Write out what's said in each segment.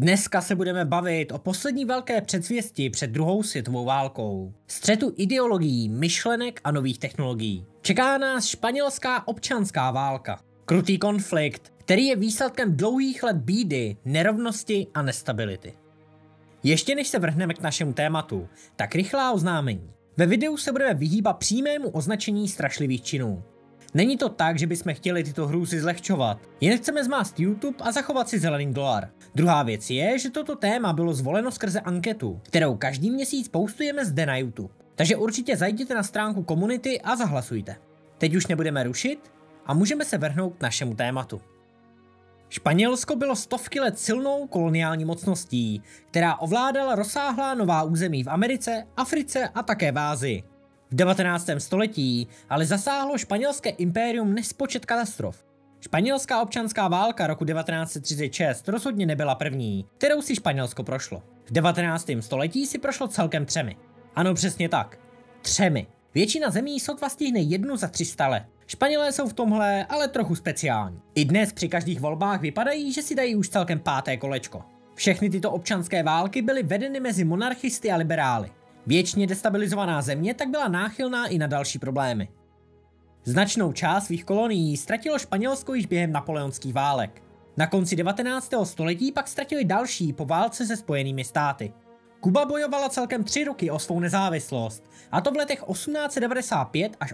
Dneska se budeme bavit o poslední velké předzvěsti před druhou světovou válkou. Střetu ideologií, myšlenek a nových technologií. Čeká nás španělská občanská válka. Krutý konflikt, který je výsledkem dlouhých let bídy, nerovnosti a nestability. Ještě než se vrhneme k našemu tématu, tak rychlá oznámení. Ve videu se budeme vyhýbat přímému označení strašlivých činů. Není to tak, že bychom chtěli tyto hrůzy zlehčovat, jen chceme zmást YouTube a zachovat si zelený dolar. Druhá věc je, že toto téma bylo zvoleno skrze anketu, kterou každý měsíc postujeme zde na YouTube. Takže určitě zajděte na stránku komunity a zahlasujte. Teď už nebudeme rušit a můžeme se vrhnout k našemu tématu. Španělsko bylo stovky let silnou koloniální mocností, která ovládala rozsáhlá nová území v Americe, Africe a také v Asii. V 19. století ale zasáhlo španělské impérium nespočet katastrof. Španělská občanská válka roku 1936 rozhodně nebyla první, kterou si Španělsko prošlo. V 19. století si prošlo celkem 3. Ano, přesně tak. 3. Většina zemí sotva stihne 1 za 300 let. Španělé jsou v tomhle ale trochu speciální. I dnes při každých volbách vypadají, že si dají už celkem 5. kolečko. Všechny tyto občanské války byly vedeny mezi monarchisty a liberály. Věčně destabilizovaná země tak byla náchylná i na další problémy. Značnou část svých kolonií ztratilo Španělsko již během napoleonských válek. Na konci 19. století pak ztratili další po válce se Spojenými státy. Kuba bojovala celkem 3 roky o svou nezávislost, a to v letech 1895 až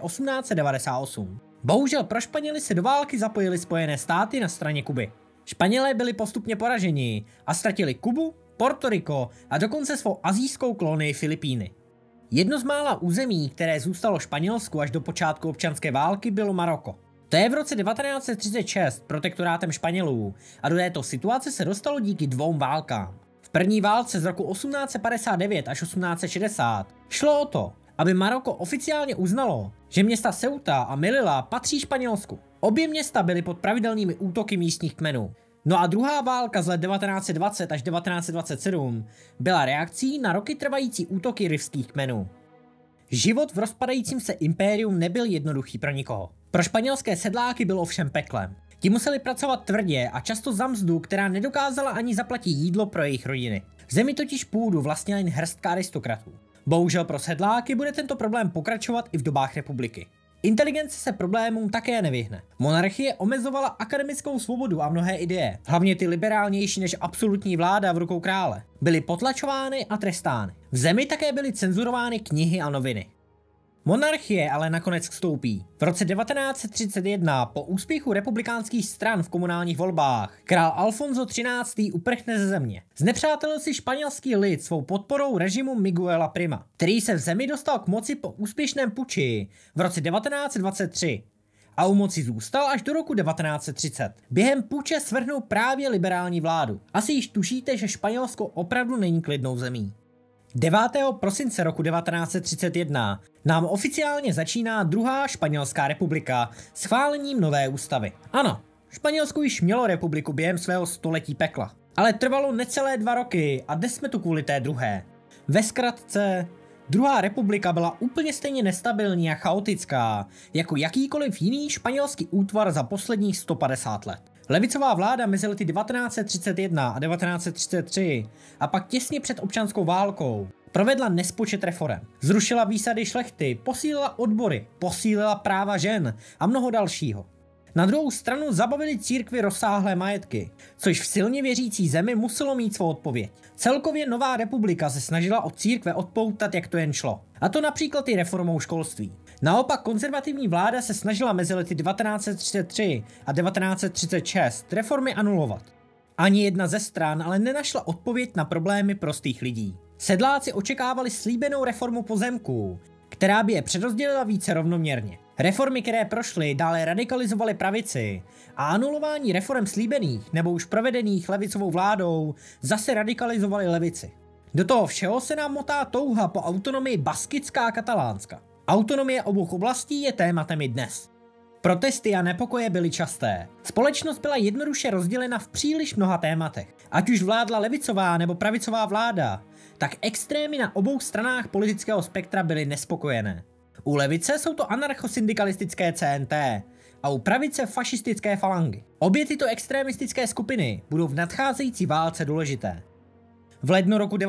1898. Bohužel pro Španěly se do války zapojily Spojené státy na straně Kuby. Španělé byli postupně poraženi a ztratili Kubu, Porto Rico a dokonce svou asijskou kolonii Filipíny. Jedno z mála území, které zůstalo Španělsku až do počátku občanské války, bylo Maroko. To je v roce 1936 protektorátem Španělů a do této situace se dostalo díky 2 válkám. V první válce z roku 1859 až 1860 šlo o to, aby Maroko oficiálně uznalo, že města Ceuta a Melilla patří Španělsku. Obě města byly pod pravidelnými útoky místních kmenů. No a druhá válka z let 1920 až 1927 byla reakcí na roky trvající útoky rifských kmenů. Život v rozpadajícím se impérium nebyl jednoduchý pro nikoho. Pro španělské sedláky byl ovšem peklem. Ti museli pracovat tvrdě a často za mzdu, která nedokázala ani zaplatit jídlo pro jejich rodiny. V zemi totiž půdu vlastnila jen hrstka aristokratů. Bohužel pro sedláky bude tento problém pokračovat i v dobách republiky. Inteligence se problémům také nevyhne. Monarchie omezovala akademickou svobodu a mnohé ideje, hlavně ty liberálnější než absolutní vláda v rukou krále, byly potlačovány a trestány. V zemi také byly cenzurovány knihy a noviny. Monarchie ale nakonec vstoupí. V roce 1931 po úspěchu republikánských stran v komunálních volbách král Alfonso XIII. Uprchne ze země. Znepřátelil si španělský lid svou podporou režimu Miguela Prima, který se v zemi dostal k moci po úspěšném puči v roce 1923 a u moci zůstal až do roku 1930. Během puče svrhnul právě liberální vládu. Asi již tušíte, že Španělsko opravdu není klidnou zemí. 9. prosince roku 1931 nám oficiálně začíná druhá španělská republika schválením nové ústavy. Ano, Španělsko již mělo republiku během svého století pekla, ale trvalo necelé 2 roky a dnes jsme tu kvůli té druhé. Ve zkratce, druhá republika byla úplně stejně nestabilní a chaotická jako jakýkoliv jiný španělský útvar za posledních 150 let. Levicová vláda mezi lety 1931 a 1933 a pak těsně před občanskou válkou provedla nespočet reforem. Zrušila výsady šlechty, posílila odbory, posílila práva žen a mnoho dalšího. Na druhou stranu zabavili církvi rozsáhlé majetky, což v silně věřící zemi muselo mít svou odpověď. Celkově nová republika se snažila od církve odpoutat, jak to jen šlo. A to například i reformou školství. Naopak konzervativní vláda se snažila mezi lety 1933 a 1936 reformy anulovat. Ani jedna ze stran ale nenašla odpověď na problémy prostých lidí. Sedláci očekávali slíbenou reformu pozemků, která by je přerozdělila více rovnoměrně. Reformy, které prošly, dále radikalizovaly pravici a anulování reforem slíbených nebo už provedených levicovou vládou zase radikalizovaly levici. Do toho všeho se nám motá touha po autonomii baskická a katalánská. Autonomie obou oblastí je tématem i dnes. Protesty a nepokoje byly časté. Společnost byla jednoduše rozdělena v příliš mnoha tématech. Ať už vládla levicová nebo pravicová vláda, tak extrémy na obou stranách politického spektra byly nespokojené. U levice jsou to anarchosyndikalistické CNT a a u pravice fašistické falangy. Obě tyto extremistické skupiny budou v nadcházející válce důležité. V lednu roku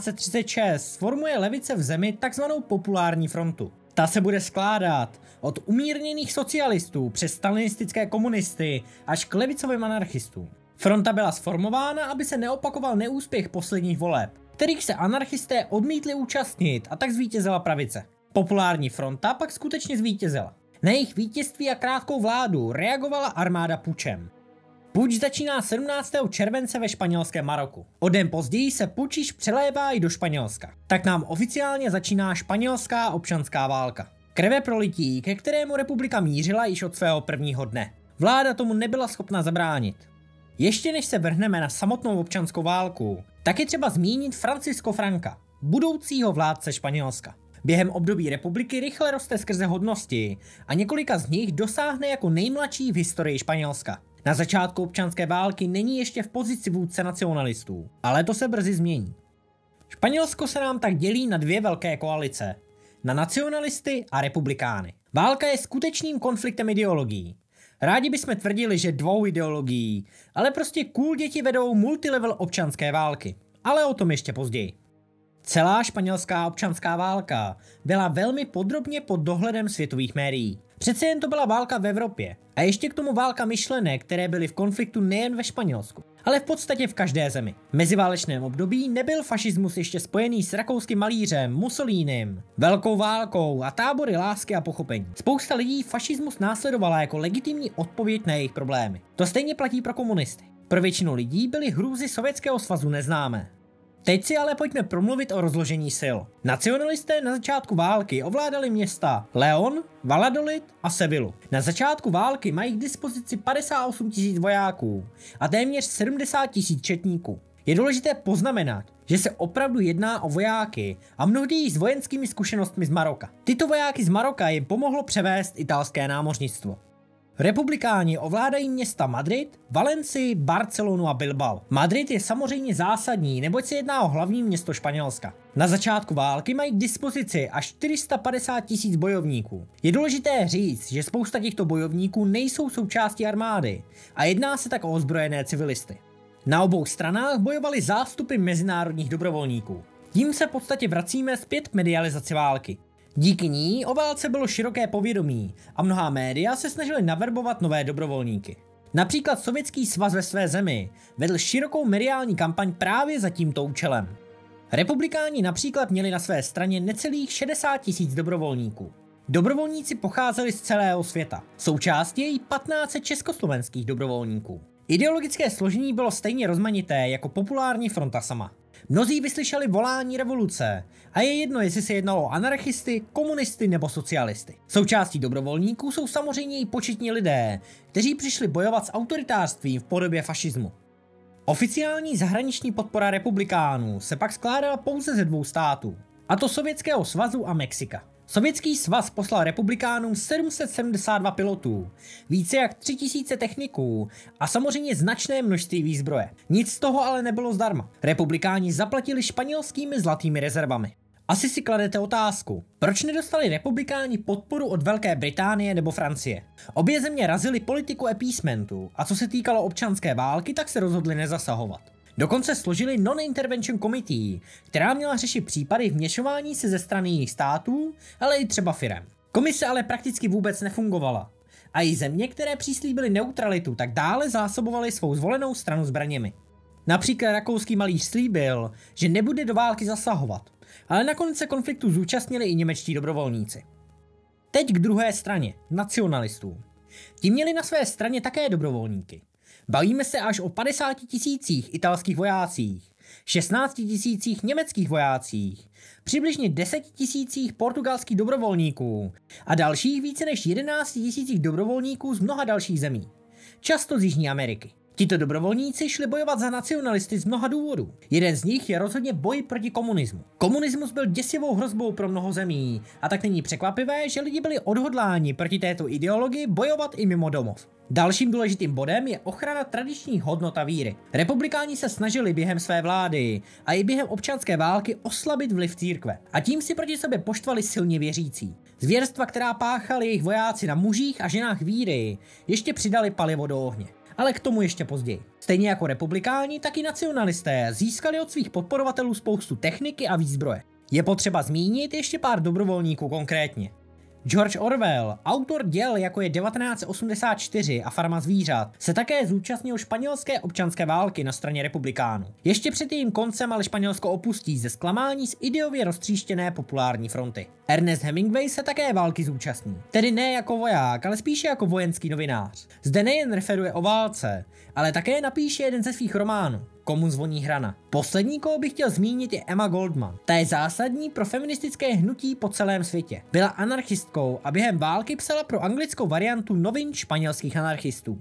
1936 formuje levice v zemi takzvanou populární frontu. Ta se bude skládat od umírněných socialistů přes stalinistické komunisty až k levicovým anarchistům. Fronta byla sformována, aby se neopakoval neúspěch posledních voleb, kterých se anarchisté odmítli účastnit, a tak zvítězila pravice. Populární fronta pak skutečně zvítězila. Na jejich vítězství a krátkou vládu reagovala armáda pučem. Puč začíná 17. července ve španělském Maroku. O den později se puč již přelévá i do Španělska. Tak nám oficiálně začíná španělská občanská válka. Krveprolití, ke kterému republika mířila již od svého prvního dne. Vláda tomu nebyla schopna zabránit. Ještě než se vrhneme na samotnou občanskou válku, tak je třeba zmínit Francisco Franca, budoucího vládce Španělska. Během období republiky rychle roste skrze hodnosti a několika z nich dosáhne jako nejmladší v historii Španělska. Na začátku občanské války není ještě v pozici vůdce nacionalistů, ale to se brzy změní. Španělsko se nám tak dělí na dvě velké koalice, na nacionalisty a republikány. Válka je skutečným konfliktem ideologií. Rádi bychom tvrdili, že dvou ideologií, ale prostě cool děti vedou multilevel občanské války. Ale o tom ještě později. Celá španělská občanská válka byla velmi podrobně pod dohledem světových médií. Přece jen to byla válka v Evropě. A ještě k tomu válka myšlenek, které byly v konfliktu nejen ve Španělsku, ale v podstatě v každé zemi. V meziválečném období nebyl fašismus ještě spojený s rakouským malířem, Mussolínem, velkou válkou a tábory lásky a pochopení. Spousta lidí fašismus následovala jako legitimní odpověď na jejich problémy. To stejně platí pro komunisty. Pro většinu lidí byly hrůzy Sovětského svazu neznámé. Teď si ale pojďme promluvit o rozložení sil. Nacionalisté na začátku války ovládali města León, Valladolid a Sevillu. Na začátku války mají k dispozici 58 000 vojáků a téměř 70 000 četníků. Je důležité poznamenat, že se opravdu jedná o vojáky a mnohdy i s vojenskými zkušenostmi z Maroka. Tyto vojáky z Maroka jim pomohlo převést italské námořnictvo. Republikáni ovládají města Madrid, Valencii, Barcelonu a Bilbao. Madrid je samozřejmě zásadní, neboť se jedná o hlavní město Španělska. Na začátku války mají k dispozici až 450 000 bojovníků. Je důležité říct, že spousta těchto bojovníků nejsou součástí armády a jedná se tak o ozbrojené civilisty. Na obou stranách bojovali zástupy mezinárodních dobrovolníků. Tím se v podstatě vracíme zpět k medializaci války. Díky ní o válce bylo široké povědomí a mnohá média se snažily naverbovat nové dobrovolníky. Například Sovětský svaz ve své zemi vedl širokou mediální kampaň právě za tímto účelem. Republikáni například měli na své straně necelých 60 000 dobrovolníků. Dobrovolníci pocházeli z celého světa. Součástí je i 1500 československých dobrovolníků. Ideologické složení bylo stejně rozmanité jako populární fronta sama. Mnozí vyslyšeli volání revoluce a je jedno, jestli se jednalo o anarchisty, komunisty nebo socialisty. Součástí dobrovolníků jsou samozřejmě i početní lidé, kteří přišli bojovat s autoritářstvím v podobě fašismu. Oficiální zahraniční podpora republikánů se pak skládala pouze ze dvou států, a to Sovětského svazu a Mexika. Sovětský svaz poslal republikánům 772 pilotů, více jak 3000 techniků a samozřejmě značné množství výzbroje. Nic z toho ale nebylo zdarma. Republikáni zaplatili španělskými zlatými rezervami. Asi si kladete otázku, proč nedostali republikáni podporu od Velké Británie nebo Francie? Obě země razily politiku appeasementu a co se týkalo občanské války, tak se rozhodli nezasahovat. Dokonce složili Non-Intervention Committee, která měla řešit případy vměšování se ze strany jiných států, ale i třeba firem. Komise ale prakticky vůbec nefungovala. A i země, které přislíbily neutralitu, tak dále zásobovaly svou zvolenou stranu zbraněmi. Například rakouský malíř slíbil, že nebude do války zasahovat, ale nakonec se konfliktu zúčastnili i němečtí dobrovolníci. Teď k druhé straně, nacionalistům. Ti měli na své straně také dobrovolníky. Bavíme se až o 50 000 italských vojácích, 16 000 německých vojácích, přibližně 10 000 portugalských dobrovolníků a dalších více než 11 000 dobrovolníků z mnoha dalších zemí, často z Jižní Ameriky. Tito dobrovolníci šli bojovat za nacionalisty z mnoha důvodů. Jeden z nich je rozhodně boj proti komunismu. Komunismus byl děsivou hrozbou pro mnoho zemí a tak není překvapivé, že lidi byli odhodláni proti této ideologii bojovat i mimo domov. Dalším důležitým bodem je ochrana tradičních hodnot a víry. Republikáni se snažili během své vlády a i během občanské války oslabit vliv církve a tím si proti sobě poštvali silně věřící. Zvěrstva, která páchali jejich vojáci na mužích a ženách víry, ještě přidali palivo do ohně. Ale k tomu ještě později. Stejně jako republikáni, tak i nacionalisté získali od svých podporovatelů spoustu techniky a výzbroje. Je potřeba zmínit ještě pár dobrovolníků konkrétně. George Orwell, autor děl jako je 1984 a Farma zvířat, se také zúčastnil španělské občanské války na straně republikánů. Ještě před jejím koncem ale Španělsko opustí ze zklamání z ideově roztříštěné populární fronty. Ernest Hemingway se také války zúčastní. Tedy ne jako voják, ale spíše jako vojenský novinář. Zde nejen referuje o válce, ale také napíše jeden ze svých románů. Komu zvoní hrana. Poslední, koho bych chtěl zmínit, je Emma Goldman. Ta je zásadní pro feministické hnutí po celém světě. Byla anarchistkou a během války psala pro anglickou variantu novin španělských anarchistů.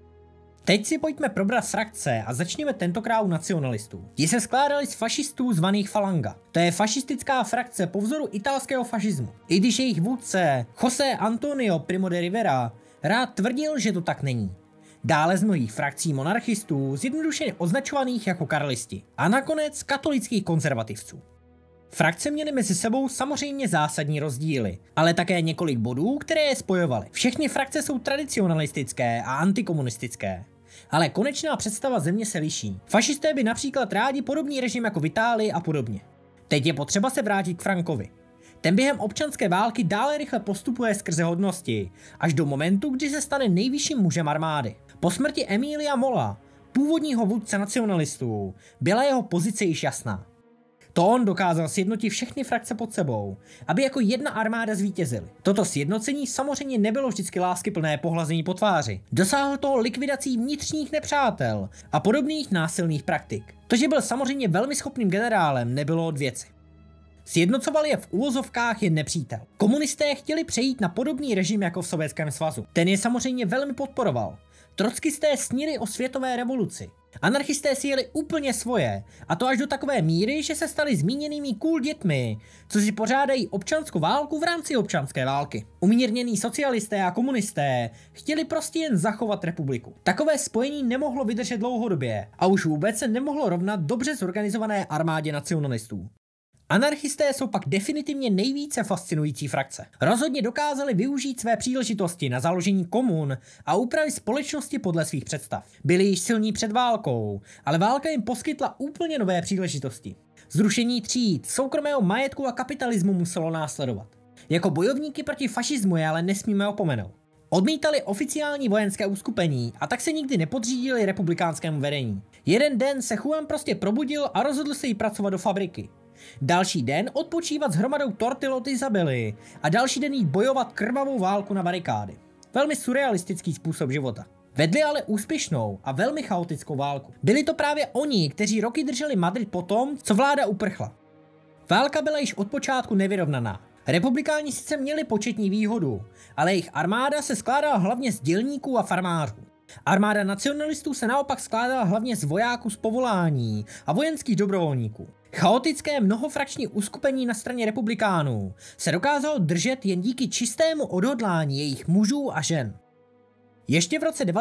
Teď si pojďme probrat frakce a začněme tentokrát u nacionalistů. Ti se skládali z fašistů zvaných Falanga. To je fašistická frakce po vzoru italského fašismu. I když jejich vůdce José Antonio Primo de Rivera rád tvrdil, že to tak není. Dále z mnohých frakcí monarchistů, zjednodušeně označovaných jako karlisti. A nakonec katolických konzervativců. Frakce měly mezi sebou samozřejmě zásadní rozdíly, ale také několik bodů, které je spojovaly. Všechny frakce jsou tradicionalistické a antikomunistické. Ale konečná představa země se liší. Fašisté by například rádi podobný režim jako v Itálii a podobně. Teď je potřeba se vrátit k Frankovi. Ten během občanské války dále rychle postupuje skrze hodnosti, až do momentu, kdy se stane nejvyšším mužem armády. Po smrti Emilia Mola, původního vůdce nacionalistů, byla jeho pozice již jasná. To on dokázal sjednotit všechny frakce pod sebou, aby jako jedna armáda zvítězili. Toto sjednocení samozřejmě nebylo vždycky láskyplné pohlazení po tváři. Dosáhl toho likvidací vnitřních nepřátel a podobných násilných praktik. To, že byl samozřejmě velmi schopným generálem, nebylo od věci. Sjednocoval je v uvozovkách jen nepřítel. Komunisté chtěli přejít na podobný režim jako v Sovětském svazu. Ten je samozřejmě velmi podporoval. Trockisté snili o světové revoluci. Anarchisté si jeli úplně svoje, a to až do takové míry, že se stali zmíněnými cool dětmi, co si pořádají občanskou válku v rámci občanské války. Umírnění socialisté a komunisté chtěli prostě jen zachovat republiku. Takové spojení nemohlo vydržet dlouhodobě a už vůbec se nemohlo rovnat dobře zorganizované armádě nacionalistů. Anarchisté jsou pak definitivně nejvíce fascinující frakce. Rozhodně dokázali využít své příležitosti na založení komun a úpravy společnosti podle svých představ. Byli již silní před válkou, ale válka jim poskytla úplně nové příležitosti. Zrušení tříd, soukromého majetku a kapitalismu muselo následovat. Jako bojovníky proti fašismu je ale nesmíme opomenout. Odmítali oficiální vojenské uskupení a tak se nikdy nepodřídili republikánskému vedení. Jeden den se Juan prostě probudil a rozhodl se jí pracovat do fabriky. Další den odpočívat s hromadou tortil od Izabely a další den jít bojovat krvavou válku na barikády. Velmi surrealistický způsob života. Vedli ale úspěšnou a velmi chaotickou válku. Byli to právě oni, kteří roky drželi Madrid po tom, co vláda uprchla. Válka byla již od počátku nevyrovnaná. Republikáni sice měli početní výhodu, ale jejich armáda se skládala hlavně z dělníků a farmářů. Armáda nacionalistů se naopak skládala hlavně z vojáků z povolání a vojenských dobrovolníků. Chaotické mnohofrakční uskupení na straně republikánů se dokázalo držet jen díky čistému odhodlání jejich mužů a žen. Ještě v roce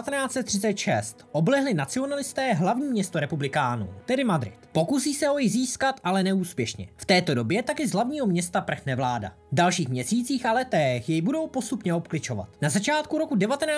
1936 oblehli nacionalisté hlavní město republikánů, tedy Madrid. Pokusí se ho ji získat, ale neúspěšně. V této době taky z hlavního města prchne vláda. V dalších měsících a letech jej budou postupně obkličovat. Na začátku roku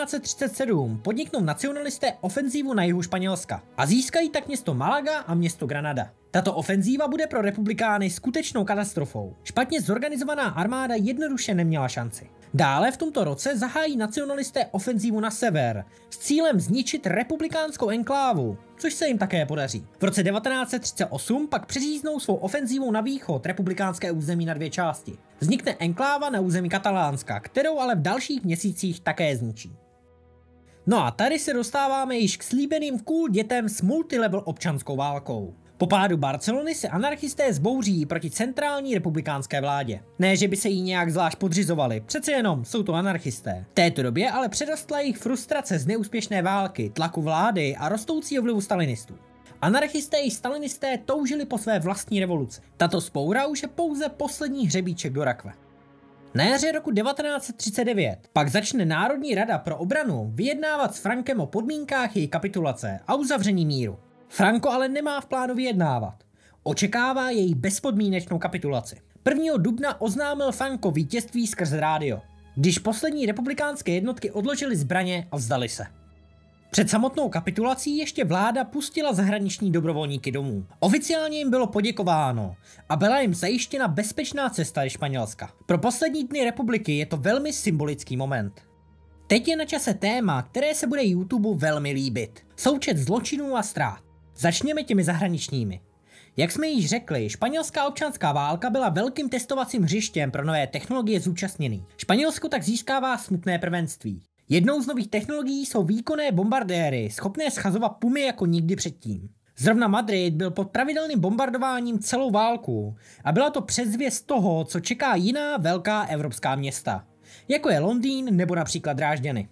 1937 podniknou nacionalisté ofenzívu na jihu Španělska a získají tak město Malaga a město Granada. Tato ofenzíva bude pro republikány skutečnou katastrofou. Špatně zorganizovaná armáda jednoduše neměla šanci. Dále v tomto roce zahájí nacionalisté ofenzívu na sever s cílem zničit republikánskou enklávu, což se jim také podaří. V roce 1938 pak přeříznou svou ofenzívou na východ republikánské území na dvě části. Vznikne enkláva na území Katalánska, kterou ale v dalších měsících také zničí. No a tady se dostáváme již k slíbeným cool dětem s multilevel občanskou válkou. Po pádu Barcelony se anarchisté zbouří proti centrální republikánské vládě. Ne, že by se jí nějak zvlášť podřizovali, přece jenom jsou to anarchisté. V této době ale přerostla jejich frustrace z neúspěšné války, tlaku vlády a rostoucího vlivu stalinistů. Anarchisté i stalinisté toužili po své vlastní revoluci. Tato vzpoura už je pouze poslední hřebíček do rakve. Na jaře roku 1939 pak začne Národní rada pro obranu vyjednávat s Frankem o podmínkách její kapitulace a uzavření míru. Franco ale nemá v plánu vyjednávat. Očekává její bezpodmínečnou kapitulaci. 1. dubna oznámil Franco vítězství skrz rádio, když poslední republikánské jednotky odložily zbraně a vzdali se. Před samotnou kapitulací ještě vláda pustila zahraniční dobrovolníky domů. Oficiálně jim bylo poděkováno a byla jim zajištěna bezpečná cesta do Španělska. Pro poslední dny republiky je to velmi symbolický moment. Teď je na čase téma, které se bude YouTube velmi líbit. Součet zločinů a ztrát. Začněme těmi zahraničními. Jak jsme již řekli, španělská občanská válka byla velkým testovacím hřištěm pro nové technologie zúčastněných. Španělsko tak získává smutné prvenství. Jednou z nových technologií jsou výkonné bombardéry, schopné schazovat pumy jako nikdy předtím. Zrovna Madrid byl pod pravidelným bombardováním celou válku a byla to předzvěst toho, co čeká jiná velká evropská města, jako je Londýn nebo například Drážďany.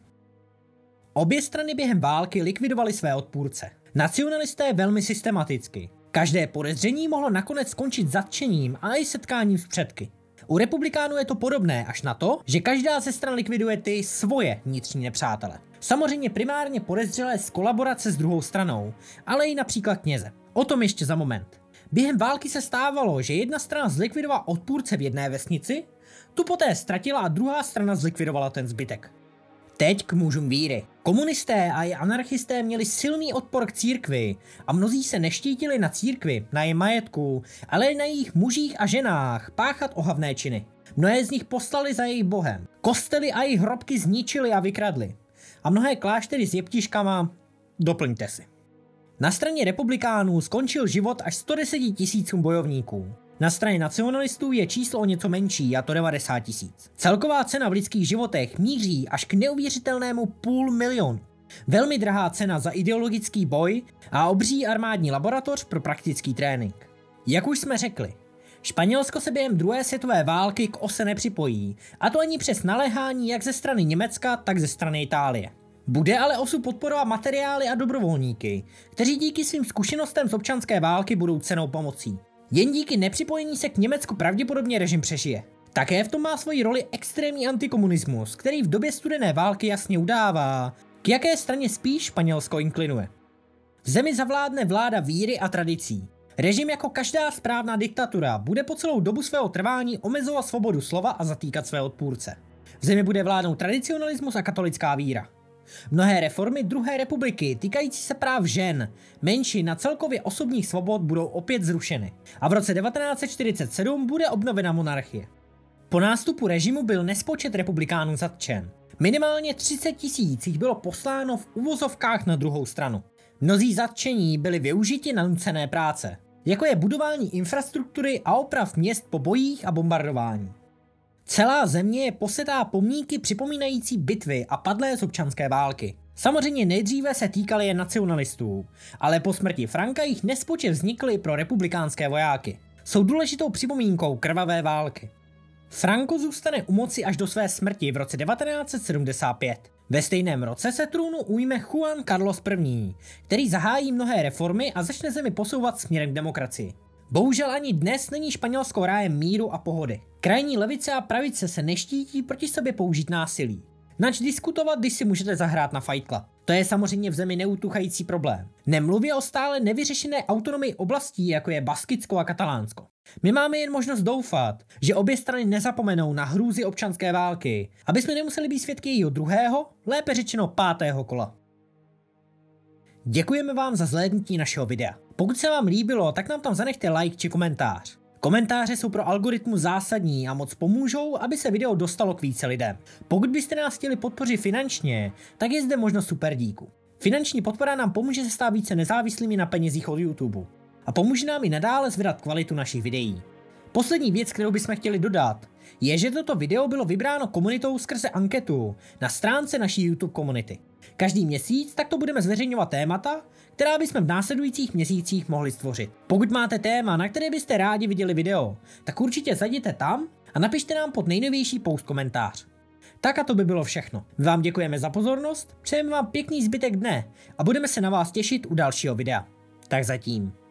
Obě strany během války likvidovaly své odpůrce. Nacionalisté velmi systematicky. Každé podezření mohlo nakonec skončit zatčením a i setkáním s předky. U republikánů je to podobné až na to, že každá ze stran likviduje ty svoje vnitřní nepřátele. Samozřejmě primárně podezřelé z kolaborace s druhou stranou, ale i například kněze. O tom ještě za moment. Během války se stávalo, že jedna strana zlikvidovala odpůrce v jedné vesnici, tu poté ztratila a druhá strana zlikvidovala ten zbytek. Teď k mužům víry. Komunisté a i anarchisté měli silný odpor k církvi a mnozí se neštítili na církvi, na jejím majetku, ale i na jejich mužích a ženách páchat ohavné činy. Mnohé z nich poslali za jejich bohem. Kostely a jejich hrobky zničili a vykradli. A mnohé kláštery s jeptiškama doplňte si. Na straně republikánů skončil život až 110 000 bojovníků. Na straně nacionalistů je číslo o něco menší, a to 90 000. Celková cena v lidských životech míří až k neuvěřitelnému 500 000. Velmi drahá cena za ideologický boj a obří armádní laboratoř pro praktický trénink. Jak už jsme řekli, Španělsko se během druhé světové války k ose nepřipojí, a to ani přes naléhání jak ze strany Německa, tak ze strany Itálie. Bude ale osu podporovat materiály a dobrovolníky, kteří díky svým zkušenostem z občanské války budou cennou pomocí. Jen díky nepřipojení se k Německu pravděpodobně režim přežije. Také v tom má svoji roli extrémní antikomunismus, který v době studené války jasně udává, k jaké straně spíš Španělsko inklinuje. V zemi zavládne vláda víry a tradicí. Režim jako každá správná diktatura bude po celou dobu svého trvání omezovat svobodu slova a zatýkat své odpůrce. V zemi bude vládnout tradicionalismus a katolická víra. Mnohé reformy druhé republiky týkající se práv žen, menšin a celkově osobních svobod budou opět zrušeny. A v roce 1947 bude obnovena monarchie. Po nástupu režimu byl nespočet republikánů zatčen. Minimálně 30 000 jich bylo posláno v uvozovkách na druhou stranu. Mnozí zatčení byli využiti na nucené práce, jako je budování infrastruktury a oprav měst po bojích a bombardování. Celá země je posetá pomníky připomínající bitvy a padlé z občanské války. Samozřejmě nejdříve se týkaly jen nacionalistů, ale po smrti Franka jich nespočet vznikly pro republikánské vojáky. Jsou důležitou připomínkou krvavé války. Franco zůstane u moci až do své smrti v roce 1975. Ve stejném roce se trůnu ujme Juan Carlos I., který zahájí mnohé reformy a začne zemi posouvat směrem k demokracii. Bohužel ani dnes není Španělsko rájem míru a pohody. Krajní levice a pravice se neštítí proti sobě použít násilí. Nač diskutovat, když si můžete zahrát na Fight Club. To je samozřejmě v zemi neutuchající problém. Nemluvě o stále nevyřešené autonomii oblastí, jako je Baskicko a Katalánsko. My máme jen možnost doufat, že obě strany nezapomenou na hrůzy občanské války, aby jsme nemuseli být svědky jejího druhého, lépe řečeno 5. kola. Děkujeme vám za zhlédnutí našeho videa. Pokud se vám líbilo, tak nám tam zanechte like či komentář. Komentáře jsou pro algoritmus zásadní a moc pomůžou, aby se video dostalo k více lidem. Pokud byste nás chtěli podpořit finančně, tak je zde možnost super díku. Finanční podpora nám pomůže se stát více nezávislými na penězích od YouTube. A pomůže nám i nadále zvedat kvalitu našich videí. Poslední věc, kterou bychom chtěli dodat, je, že toto video bylo vybráno komunitou skrze anketu na stránce naší YouTube komunity. Každý měsíc takto budeme zveřejňovat témata, která bychom v následujících měsících mohli stvořit. Pokud máte téma, na které byste rádi viděli video, tak určitě zajděte tam a napište nám pod nejnovější post komentář. Tak a to by bylo všechno. My vám děkujeme za pozornost, přejeme vám pěkný zbytek dne a budeme se na vás těšit u dalšího videa. Tak zatím.